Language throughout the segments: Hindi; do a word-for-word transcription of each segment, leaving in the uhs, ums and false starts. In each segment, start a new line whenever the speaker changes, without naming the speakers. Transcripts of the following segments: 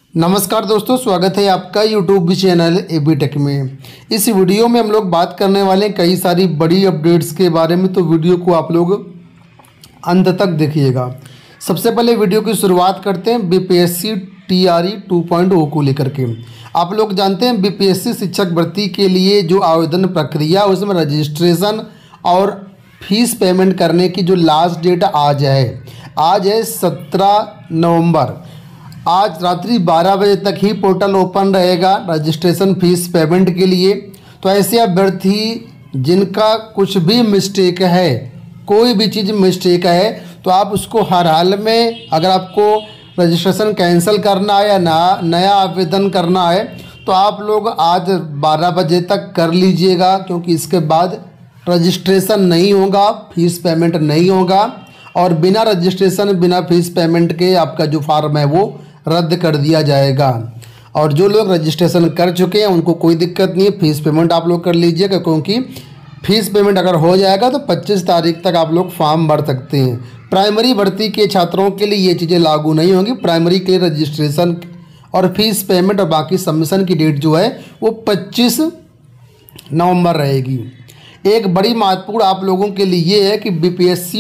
नमस्कार दोस्तों, स्वागत है आपका यूट्यूब चैनल एबी टेक में। इस वीडियो में हम लोग बात करने वाले हैं कई सारी बड़ी अपडेट्स के बारे में, तो वीडियो को आप लोग अंत तक देखिएगा। सबसे पहले वीडियो की शुरुआत करते हैं BPSC TRE two point O को लेकर के। आप लोग जानते हैं बीपीएससी शिक्षक भर्ती के लिए जो आवेदन प्रक्रिया उसमें रजिस्ट्रेशन और फीस पेमेंट करने की जो लास्ट डेट आज है आज है सत्रह नवंबर। आज रात्रि बारह बजे तक ही पोर्टल ओपन रहेगा रजिस्ट्रेशन फीस पेमेंट के लिए। तो ऐसे अभ्यर्थी जिनका कुछ भी मिस्टेक है, कोई भी चीज़ मिस्टेक है, तो आप उसको हर हाल में, अगर आपको रजिस्ट्रेशन कैंसिल करना है या नया नया आवेदन करना है तो आप लोग आज बारह बजे तक कर लीजिएगा, क्योंकि इसके बाद रजिस्ट्रेशन नहीं होगा, फीस पेमेंट नहीं होगा और बिना रजिस्ट्रेशन बिना फीस पेमेंट के आपका जो फॉर्म है वो रद्द कर दिया जाएगा। और जो लोग रजिस्ट्रेशन कर चुके हैं उनको कोई दिक्कत नहीं है, फ़ीस पेमेंट आप लोग कर लीजिएगा, क्योंकि फ़ीस पेमेंट अगर हो जाएगा तो पच्चीस तारीख तक आप लोग फॉर्म भर सकते हैं। प्राइमरी भर्ती के छात्रों के लिए ये चीज़ें लागू नहीं होंगी। प्राइमरी के लिए रजिस्ट्रेशन और फीस पेमेंट और बाकी सबमिशन की डेट जो है वो पच्चीस नवंबर रहेगी। एक बड़ी महत्वपूर्ण आप लोगों के लिए ये है कि बीपीएससी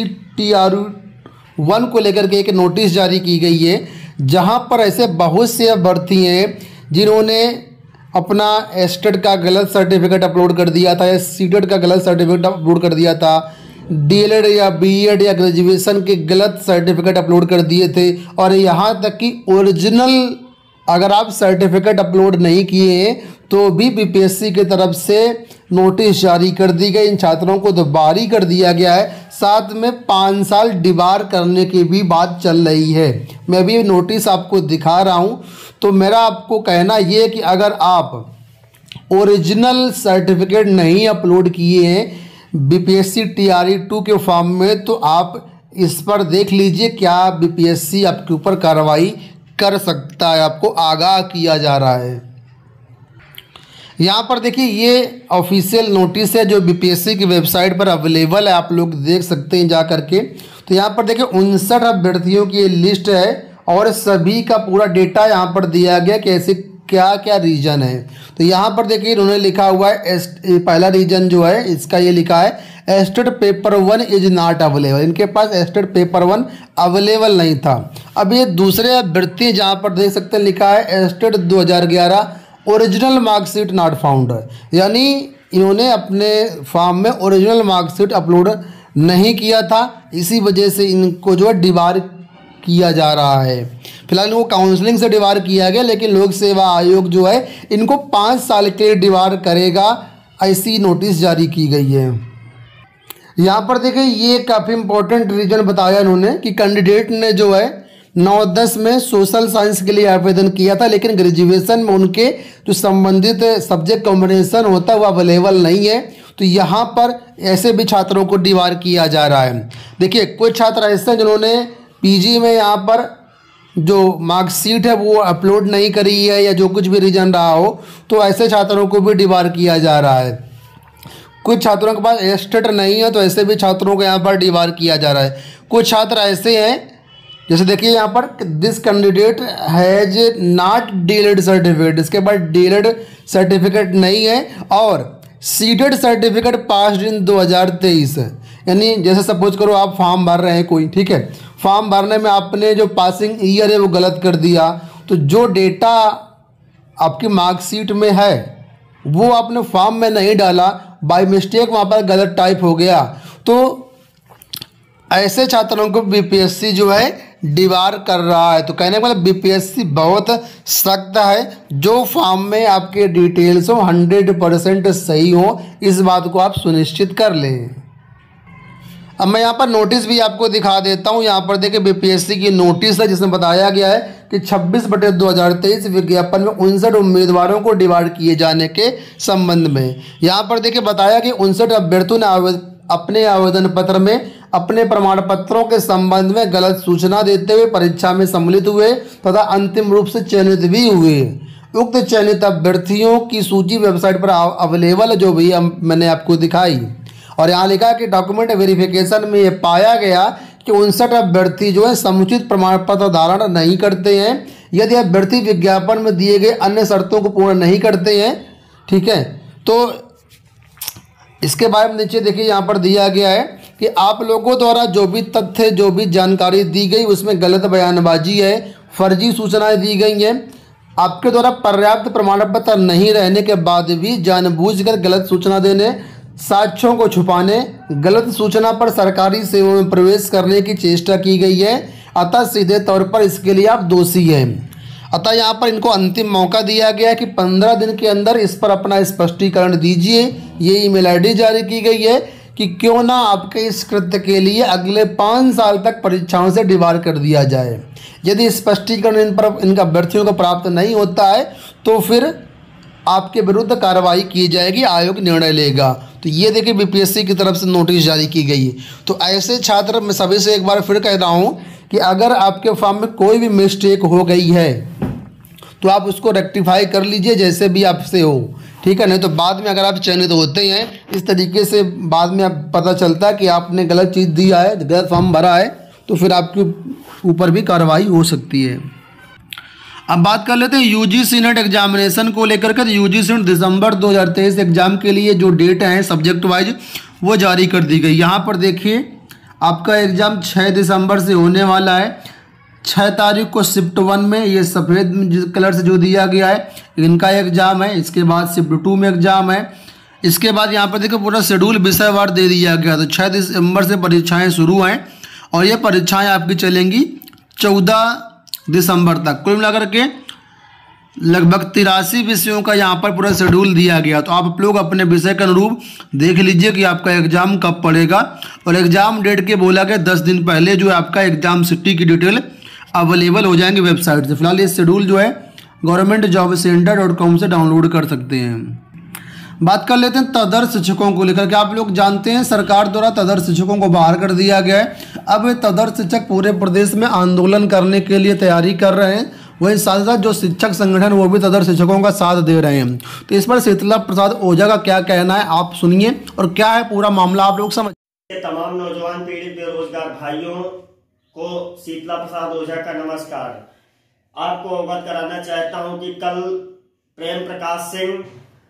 टीआरई वन को लेकर के एक नोटिस जारी की गई है, जहां पर ऐसे बहुत से अभ्यर्थी हैं जिन्होंने अपना एस्टेट का गलत सर्टिफिकेट अपलोड कर दिया था या सीटेट का गलत सर्टिफिकेट अपलोड कर दिया था, डीएलएड या बीएड या ग्रेजुएशन के गलत सर्टिफिकेट अपलोड कर दिए थे, और यहाँ तक कि ओरिजिनल अगर आप सर्टिफिकेट अपलोड नहीं किए हैं तो भी बीपीएससी की तरफ से नोटिस जारी कर दी गई। इन छात्रों को तो बारी कर दिया गया है, साथ में पाँच साल डिबार करने की भी बात चल रही है। मैं भी नोटिस आपको दिखा रहा हूं। तो मेरा आपको कहना ये है कि अगर आप ओरिजिनल सर्टिफिकेट नहीं अपलोड किए हैं बीपीएससी टीआरई टू के फॉर्म में तो आप इस पर देख लीजिए, क्या बीपीएससी आपके ऊपर कार्रवाई कर सकता है। आपको आगाह किया जा रहा है। यहाँ पर देखिए ये ऑफिशियल नोटिस है जो बीपीएससी की वेबसाइट पर अवेलेबल है, आप लोग देख सकते हैं जा करके। तो यहाँ पर देखिए उनसठ अभ्यर्थियों की ये लिस्ट है और सभी का पूरा डेटा यहाँ पर दिया गया कि ऐसे क्या क्या रीजन है। तो यहाँ पर देखिए इन्होंने लिखा हुआ है, पहला रीजन जो है इसका ये लिखा है estate paper one is not available. इनके पास एस्टेट पेपर वन अवेलेबल नहीं था। अब ये दूसरे अभ्यर्थी जहाँ पर देख सकते हैं लिखा है एस्टेट दो हज़ार ग्यारह ओरिजिनल मार्कशीट नॉट फाउंड, यानी इन्होंने अपने फॉर्म में ओरिजिनल मार्कशीट अपलोड नहीं किया था, इसी वजह से इनको जो है डिबार किया जा रहा है। फिलहाल इनको काउंसलिंग से डिबार किया गया, लेकिन लोक सेवा आयोग जो है इनको पाँच साल के लिए डिबार करेगा, ऐसी नोटिस जारी की गई है। यहाँ पर देखिए ये काफ़ी इंपॉर्टेंट रीजन बताया इन्होंने कि कैंडिडेट ने जो है नौ दस में सोशल साइंस के लिए आवेदन किया था, लेकिन ग्रेजुएशन में उनके जो संबंधित सब्जेक्ट कॉम्बिनेशन होता है वो अवेलेबल नहीं है। तो यहाँ पर ऐसे भी छात्रों को डिबार किया जा रहा है। देखिए कुछ छात्र ऐसे हैं जिन्होंने पीजी में यहाँ पर जो मार्कशीट है वो अपलोड नहीं करी है या जो कुछ भी रीजन रहा हो, तो ऐसे छात्रों को भी डिबार किया जा रहा है। कुछ छात्रों के पास एस्टेट नहीं है तो ऐसे भी छात्रों को यहाँ पर डिबार किया जा रहा है। कुछ छात्र ऐसे हैं जैसे देखिए यहाँ पर this candidate has not DElEd certificate, इसके बाद डीएलएड सर्टिफिकेट नहीं है और सीटेड सर्टिफिकेट पास्ड इन दो हज़ार तेईस। यानी जैसे सपोज करो आप फॉर्म भर रहे हैं कोई, ठीक है, फॉर्म भरने में आपने जो पासिंग ईयर है वो गलत कर दिया, तो जो डेटा आपकी मार्कशीट में है वो आपने फॉर्म में नहीं डाला, बाय मिस्टेक वहाँ पर गलत टाइप हो गया, तो ऐसे छात्रों को बीपीएससी जो है डिबार कर रहा है। तो कहने का मतलब बीपीएससी बहुत सख्त है। जो फॉर्म में आपके डिटेल्स हो हंड्रेड परसेंट सही हो, इस बात को आप सुनिश्चित कर लें। अब मैं यहाँ पर नोटिस भी आपको दिखा देता हूँ। यहाँ पर देखिए बीपीएससी की नोटिस है जिसमें बताया गया है कि छब्बीस बटे दो हज़ार तेईस विज्ञापन में उनसठ उम्मीदवारों को डिबार किए जाने के संबंध में। यहाँ पर देखिए बताया कि उनसठ अभ्यर्थियों ने अपने आवेदन पत्र में अपने प्रमाण पत्रों के संबंध में गलत सूचना देते हुए परीक्षा में सम्मिलित हुए तथा अंतिम रूप से चयनित भी हुए। उक्त चयनित अभ्यर्थियों की सूची वेबसाइट पर अवेलेबल है, जो भी मैंने आपको दिखाई। और यहाँ लिखा कि डॉक्यूमेंट वेरिफिकेशन में ये पाया गया कि उनसठ अभ्यर्थी जो है समुचित प्रमाण पत्र धारण नहीं करते हैं यदि अभ्यर्थी विज्ञापन में दिए गए अन्य शर्तों को पूर्ण नहीं करते हैं, ठीक है, तो इसके बारे में नीचे देखिए यहाँ पर दिया गया है कि आप लोगों द्वारा जो भी तथ्य, जो भी जानकारी दी गई उसमें गलत बयानबाजी है, फर्जी सूचनाएं दी गई हैं, आपके द्वारा पर्याप्त प्रमाण पत्र नहीं रहने के बाद भी जानबूझकर गलत सूचना देने, साक्ष्यों को छुपाने, गलत सूचना पर सरकारी सेवा में प्रवेश करने की चेष्टा की गई है, अतः सीधे तौर पर इसके लिए आप दोषी हैं। अतः यहाँ पर इनको अंतिम मौका दिया गया है कि पंद्रह दिन के अंदर इस पर अपना स्पष्टीकरण दीजिए। ये ईमेल आईडी जारी की गई है कि क्यों ना आपके इस कृत्य के लिए अगले पाँच साल तक परीक्षाओं से डिबार कर दिया जाए। यदि स्पष्टीकरण इन पर इनका अभ्यर्थियों को प्राप्त नहीं होता है तो फिर आपके विरुद्ध कार्रवाई की जाएगी, आयोग निर्णय लेगा। तो ये देखिए बीपीएससी की तरफ से नोटिस जारी की गई है। तो ऐसे छात्र, मैं सभी से एक बार फिर कह रहा हूँ कि अगर आपके फॉर्म में कोई भी मिस्टेक हो गई है तो आप उसको रेक्टिफाई कर लीजिए जैसे भी आपसे हो, ठीक है। नहीं तो बाद में अगर आप चयनित होते हैं इस तरीके से, बाद में आप पता चलता है कि आपने गलत चीज़ दिया है, गलत फॉर्म भरा है, तो फिर आपके ऊपर भी कार्रवाई हो सकती है। अब बात कर लेते हैं यूजीसी नेट एग्जामिनेशन को लेकर के। यूजीसी नेट दिसंबर दो हज़ार तेईस एग्जाम के लिए जो डेट हैं सब्जेक्ट वाइज वो जारी कर दी गई। यहाँ पर देखिए आपका एग्ज़ाम छः दिसंबर से होने वाला है। छः तारीख को शिफ्ट वन में, ये सफ़ेद कलर से जो दिया गया है, इनका एग्ज़ाम है। इसके बाद शिफ्ट टू में एग्ज़ाम है। इसके बाद यहाँ पर देखो पूरा शेड्यूल विषयवार दे दिया गया। तो छः दिसंबर से परीक्षाएँ शुरू हैं और ये परीक्षाएँ आपकी चलेंगी चौदह दिसंबर तक। कुल मिलाकर के लगभग तिरासी विषयों का यहाँ पर पूरा शेड्यूल दिया गया। तो आप लोग अपने विषय के अनुरूप देख लीजिए कि आपका एग्ज़ाम कब पड़ेगा। और एग्ज़ाम डेट के बोला गया दस दिन पहले जो है आपका एग्ज़ाम सिटी की डिटेल अवेलेबल हो जाएंगे वेबसाइट से। फिलहाल ये शेड्यूल जो है government job centre dot com से डाउनलोड कर सकते हैं। बात कर लेते हैं तदर्थ शिक्षकों को लेकर के। आप लोग जानते हैं सरकार द्वारा तदर्थ शिक्षकों को बाहर कर दिया गया है। अब तदर्थ शिक्षक पूरे प्रदेश में आंदोलन करने के लिए तैयारी कर रहे हैं। वहीं साथ साथ जो शिक्षक संगठन वो भी तदर्थ शिक्षकों का साथ दे रहे हैं। तो इस पर शीतला प्रसाद ओझा का क्या कहना है आप सुनिए और क्या है पूरा मामला आप लोग समझ।
तमाम नौजवान पीड़ित बेरोजगार भाइयों को शीतला प्रसाद ओझा का नमस्कार। आपको अवगत कराना चाहता हूं कि कल प्रेम प्रकाश सिंह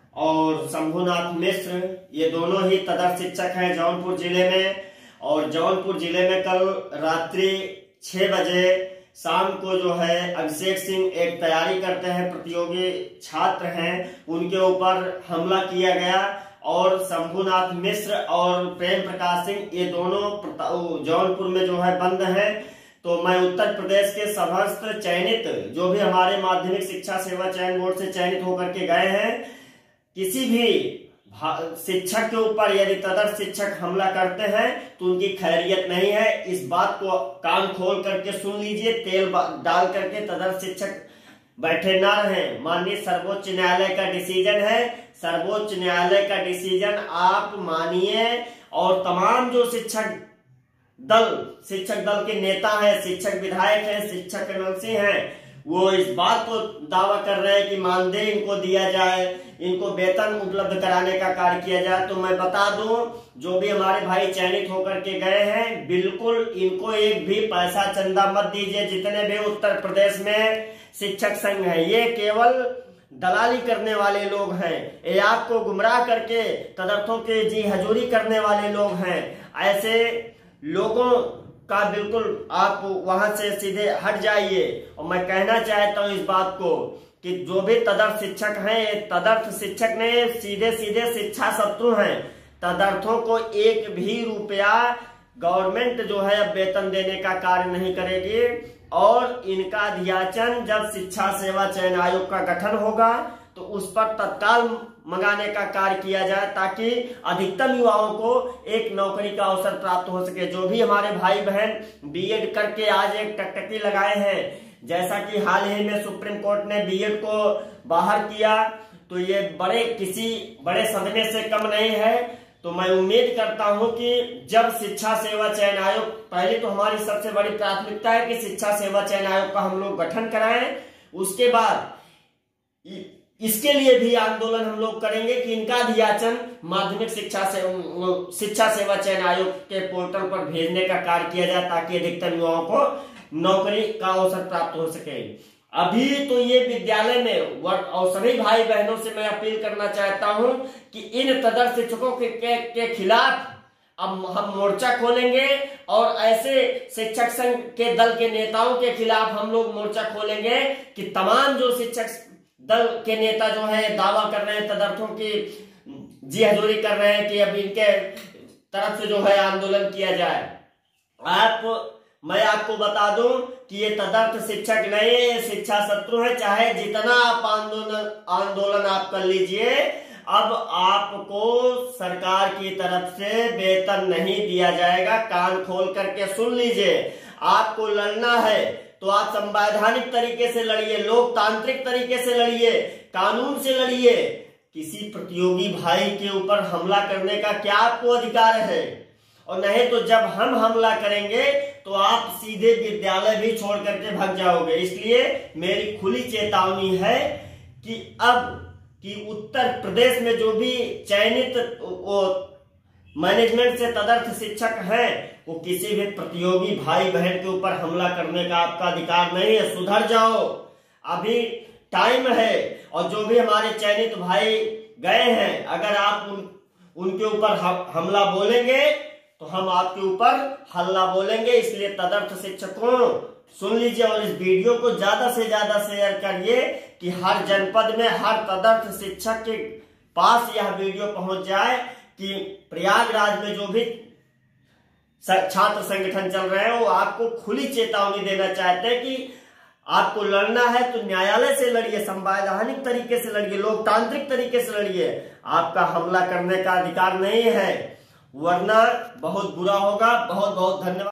और शंभुनाथ मिश्र ये दोनों ही तदर्थ शिक्षक हैं जौनपुर जिले में। और जौनपुर जिले में कल रात्रि छह बजे शाम को जो है अभिषेक सिंह एक तैयारी करते हैं, प्रतियोगी छात्र हैं, उनके ऊपर हमला किया गया। और शंभुनाथ मिश्र और प्रेम प्रकाश सिंह ये दोनों जौनपुर में जो है बंद हैं। तो मैं उत्तर प्रदेश के समस्त चयनित जो भी हमारे माध्यमिक शिक्षा सेवा चयन बोर्ड से चयनित होकर के गए हैं, किसी भी शिक्षक के ऊपर यदि तदर्थ शिक्षक हमला करते हैं तो उनकी खैरियत नहीं है। इस बात को कान खोल करके सुन लीजिए, तेल डाल करके तदर्थ शिक्षक बैठे ना रहे। माननीय सर्वोच्च न्यायालय का डिसीजन है, सर्वोच्च न्यायालय का डिसीजन आप मानिए। और तमाम जो शिक्षक दल शिक्षक दल के नेता हैं, शिक्षक विधायक हैं, शिक्षक एमएलसी हैं, वो इस बात को दावा कर रहे हैं कि मानदेय इनको दिया जाए, इनको वेतन उपलब्ध कराने का कार्य किया जाए। तो मैं बता दूं, जो भी हमारे भाई चयनित होकर के गए हैं, बिल्कुल इनको एक भी पैसा चंदा मत दीजिए। जितने भी उत्तर प्रदेश में शिक्षक संघ है, ये केवल दलाली करने वाले लोग हैं, ये आपको गुमराह करके तदर्थों के जी हजूरी करने वाले लोग हैं। ऐसे लोगों का बिल्कुल आप वहां से सीधे हट जाइए। और मैं कहना चाहता हूं इस बात को कि जो भी तदर्थ शिक्षक हैं, तदर्थ शिक्षक ने सीधे सीधे शिक्षा शत्रु हैं। तदर्थों को एक भी रुपया गवर्नमेंट जो है अब वेतन देने का कार्य नहीं करेगी। और इनका अध्याचन जब शिक्षा सेवा चयन आयोग का गठन होगा तो उस पर तत्काल मंगाने का कार्य किया जाए, ताकि अधिकतम युवाओं को एक नौकरी का अवसर प्राप्त हो सके। जो भी हमारे भाई बहन बीएड करके आज एक टकटकी लगाए हैं, जैसा कि हाल ही में सुप्रीम कोर्ट ने बीएड को बाहर किया, तो ये बड़े किसी बड़े सदमे से कम नहीं है। तो मैं उम्मीद करता हूं कि जब शिक्षा सेवा चयन आयोग, पहले तो हमारी सबसे बड़ी प्राथमिकता है कि शिक्षा सेवा चयन आयोग का हम लोग गठन कराएं, उसके बाद इसके लिए भी आंदोलन हम लोग करेंगे कि इनका अध्याचन माध्यमिक शिक्षा से शिक्षा सेवा चयन आयोग के पोर्टल पर भेजने का कार्य किया जाए, ताकि अधिकतर युवाओं को नौकरी का अवसर प्राप्त हो सके। अभी तो ये विद्यालय में और सभी भाई बहनों से मैं अपील करना चाहता हूं कि इन तदर्थ शिक्षकों के, के, के खिलाफ अब हम मोर्चा खोलेंगे और ऐसे शिक्षक संघ के दल के नेताओं के खिलाफ हम लोग मोर्चा खोलेंगे कि तमाम जो शिक्षक दल के नेता जो है दावा कर रहे हैं, तदर्थों की जी हजूरी कर रहे हैं कि अब इनके तरफ से जो है आंदोलन किया जाए। आप मैं आपको बता दूं कि ये तदर्थ शिक्षक नहीं, शिक्षा शत्रु है। चाहे जितना आप आंदोलन आंदोलन आप कर लीजिए, अब आपको सरकार की तरफ से वेतन नहीं दिया जाएगा। कान खोल करके सुन लीजिए, आपको लड़ना है तो आप संवैधानिक तरीके से लड़िए, लोकतांत्रिक तरीके से लड़िए, कानून से लड़िए। किसी प्रतियोगी भाई के ऊपर हमला करने का क्या आपको अधिकार है? और नहीं तो जब हम हमला करेंगे तो आप सीधे विद्यालय भी छोड़ करके भाग जाओगे। इसलिए मेरी खुली चेतावनी है कि अब कि उत्तर प्रदेश में जो भी चयनित वो मैनेजमेंट से तदर्थ शिक्षक हैं, वो किसी भी प्रतियोगी भाई बहन के ऊपर हमला करने का आपका अधिकार नहीं है। सुधर जाओ, अभी टाइम है। और जो भी हमारे चयनित भाई गए हैं, अगर आप उन उनके ऊपर हमला बोलेंगे तो हम आपके ऊपर हल्ला बोलेंगे। इसलिए तदर्थ शिक्षकों सुन लीजिए और इस वीडियो को ज्यादा से ज्यादा शेयर करिए कि हर जनपद में हर तदर्थ शिक्षक के पास यह वीडियो पहुंच जाए कि प्रयागराज में जो भी छात्र संगठन चल रहे हैं वो आपको खुली चेतावनी देना चाहते हैं कि आपको लड़ना है तो न्यायालय से लड़िए, संवैधानिक तरीके से लड़िए, लोकतांत्रिक तरीके से लड़िए। आपका हमला करने का अधिकार नहीं है, वरना बहुत बुरा होगा। बहुत बहुत धन्यवाद।